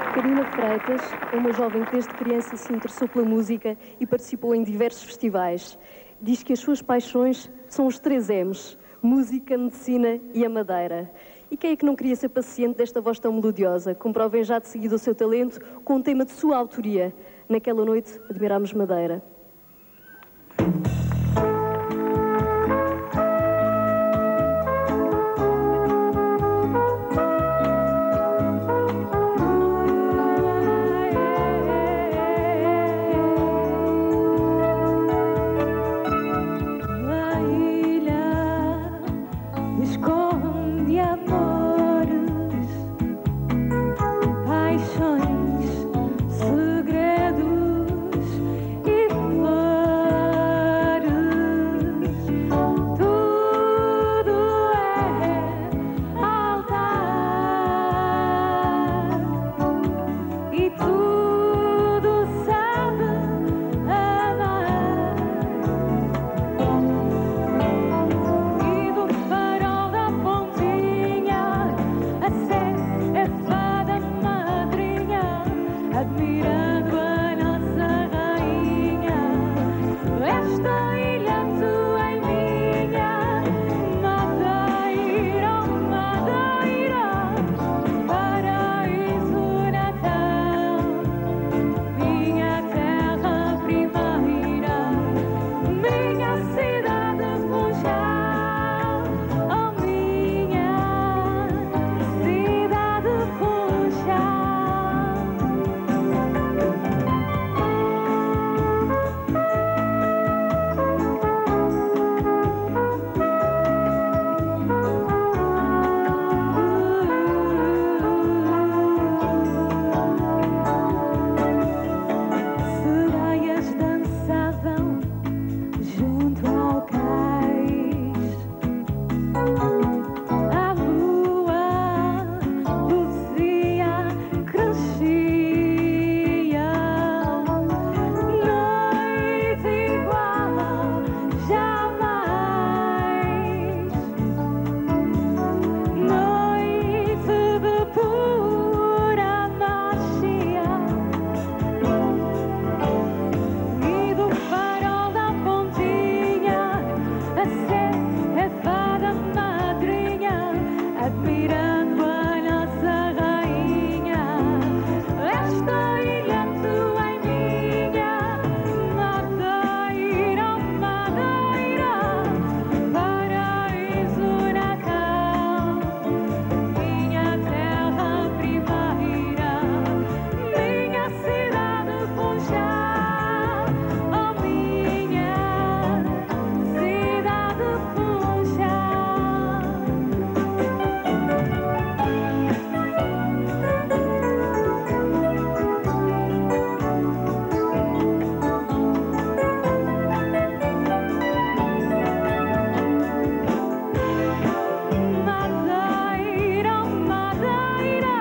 Karina Freitas é uma jovem que desde criança se interessou pela música e participou em diversos festivais. Diz que as suas paixões são os 3 M's: música, medicina e a madeira. E quem é que não queria ser paciente desta voz tão melodiosa? Comprovem já de seguida o seu talento com um tema de sua autoria. Naquela noite, admirámos Madeira. Esconde amores, paixões, segredos e flores. Tudo é altar e tudo sabe amar. Admirando a nossa rainha, esta ilha tua e minha, Madeira, oh Madeira, paraíso natal, minha terra primeira, minha cidade funchal, oh minha cidade funchal. Sereias dançavam junto ao cais, a lua luzia, crescia, noite igual jamais, noite de pura magia. E do farol da pontinha, a fada madrinha, admirando a nossa rainha, esta ilha tua e minha, Madeira, oh Madeira, paraíso natal, minha terra primeira, minha cidade funchal, oh minha cidade funchal. Madeira, oh Madeira,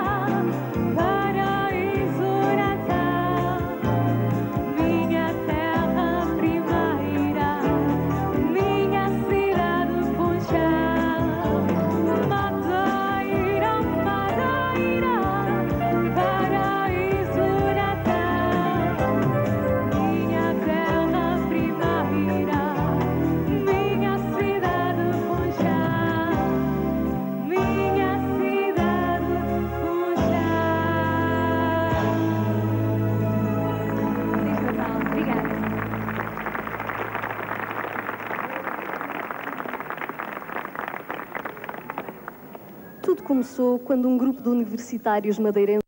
paraíso natal, minha terra primeira, minha cidade funchal. Madeira, oh Madeira, paraíso natal, minha terra primeira, minha cidade funchal, minha cidade funchal. Obrigada. Tudo começou quando um grupo de universitários madeirenses